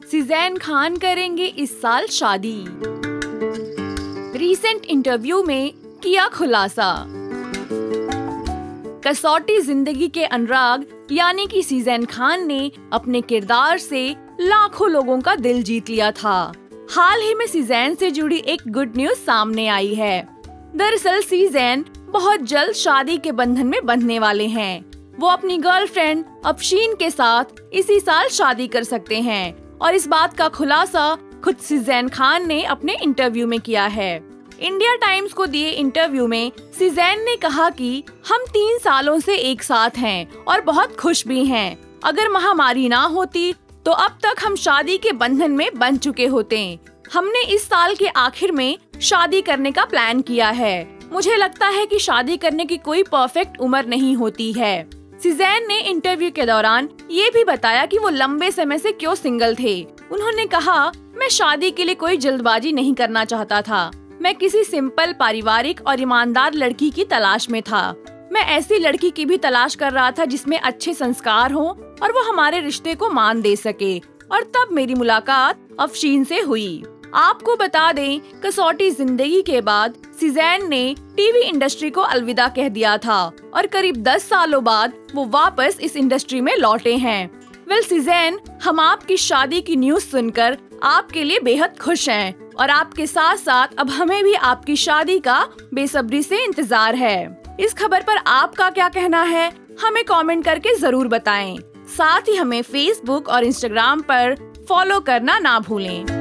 सीज़ैन खान करेंगे इस साल शादी। रीसेंट इंटरव्यू में किया खुलासा। कसौटी जिंदगी के अनुराग यानी कि सीज़ैन खान ने अपने किरदार से लाखों लोगों का दिल जीत लिया था। हाल ही में सीज़ैन से जुड़ी एक गुड न्यूज सामने आई है। दरअसल सीज़ैन बहुत जल्द शादी के बंधन में बंधने वाले हैं। वो अपनी गर्लफ्रेंड अफशीन के साथ इसी साल शादी कर सकते हैं और इस बात का खुलासा खुद सीज़ैन खान ने अपने इंटरव्यू में किया है। इंडिया टाइम्स को दिए इंटरव्यू में सीज़ैन ने कहा कि हम 3 सालों से एक साथ हैं और बहुत खुश भी हैं। अगर महामारी ना होती तो अब तक हम शादी के बंधन में बंध चुके होते। हमने इस साल के आखिर में शादी करने का प्लान किया है। मुझे लगता है कि शादी करने की कोई परफेक्ट उम्र नहीं होती है। सीज़ैन ने इंटरव्यू के दौरान ये भी बताया कि वो लंबे समय से क्यों सिंगल थे। उन्होंने कहा, मैं शादी के लिए कोई जल्दबाजी नहीं करना चाहता था। मैं किसी सिंपल, पारिवारिक और ईमानदार लड़की की तलाश में था। मैं ऐसी लड़की की भी तलाश कर रहा था जिसमें अच्छे संस्कार हों और वो हमारे रिश्ते को मान दे सके। और तब मेरी मुलाकात अफशीन से हुई। आपको बता दें, कसौटी जिंदगी के बाद सीज़ैन ने टीवी इंडस्ट्री को अलविदा कह दिया था और करीब 10 सालों बाद वो वापस इस इंडस्ट्री में लौटे हैं। सीज़ैन, हम आपकी शादी की न्यूज सुनकर आपके लिए बेहद खुश हैं और आपके साथ साथ अब हमें भी आपकी शादी का बेसब्री से इंतजार है। इस खबर पर आपका क्या कहना है, हमें कमेंट करके जरूर बताएं। साथ ही हमें फेसबुक और इंस्टाग्राम पर फॉलो करना ना भूलें।